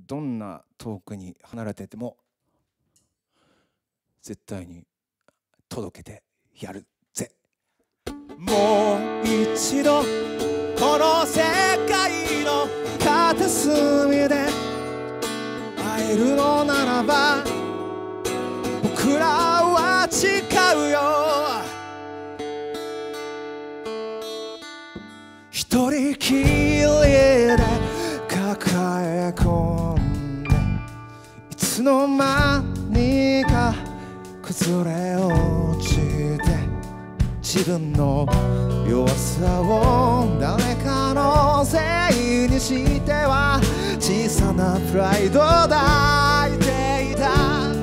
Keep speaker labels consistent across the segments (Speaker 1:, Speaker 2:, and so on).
Speaker 1: どんな遠くに離れてても絶対に届けてやるぜ。もう一度この世界の片隅で会えるのならば僕らは誓うよ。一人きりで抱え込んでいつの間にか崩れ落ちて自分の弱さを誰かのせいにしては小さなプライドを抱いていた。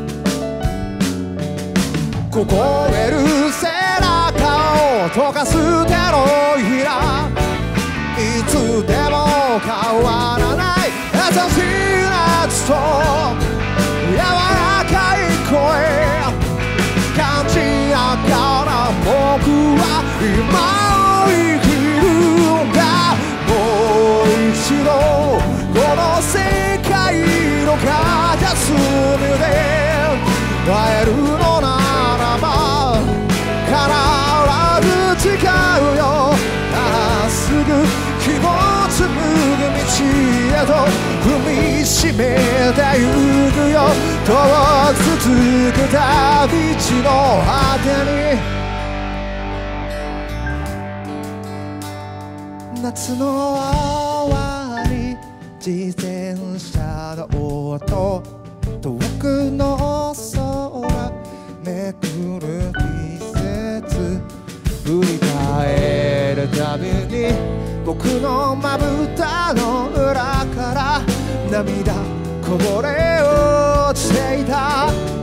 Speaker 1: 凍える背中を溶かす手のひらいつでも変わらない優しい夏と柔らかい声感じながら僕は今を生きるんだ。もう一度この世界の片隅で会えるのならば必ず誓うよ。まっすぐ気持ち向く道へと踏みしめてゆくよ。遠く続くた道の果てに夏の終わり自転車の音遠くの空めくる季節振り返るたびに僕のまぶたの裏から涙こぼれ落ちていた。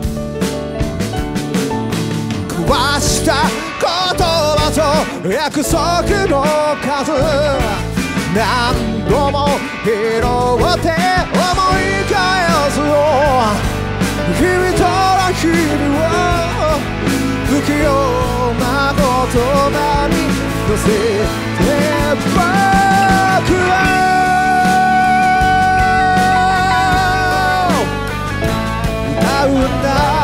Speaker 1: 交わした言葉と約束の数何度も拾って思い返すよ。君との日々を不器用な言葉に乗せて僕は歌うんだ。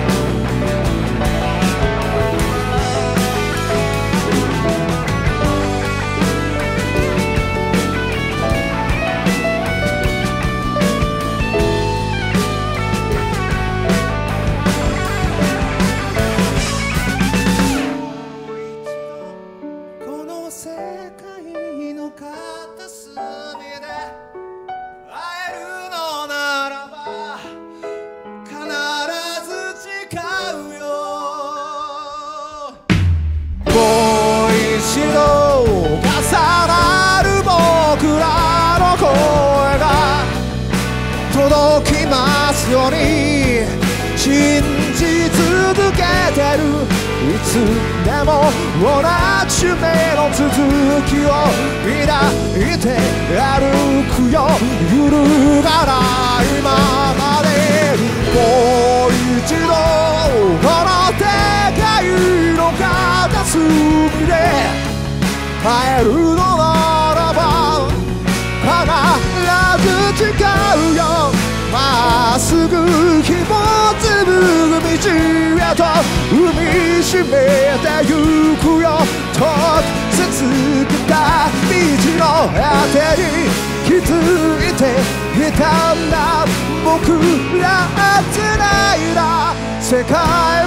Speaker 1: 届きますように信じ続けてる。いつでも同じ夢の続きを抱いて歩くよ。揺るがないままでもう一度この世界の片隅で会えるのならば必ず誓うよ。まっすぐ気持ち向く道へと踏みしめてゆくよ。遠く続くた道の果てに気づいていたんだ。僕ら繋いだ世界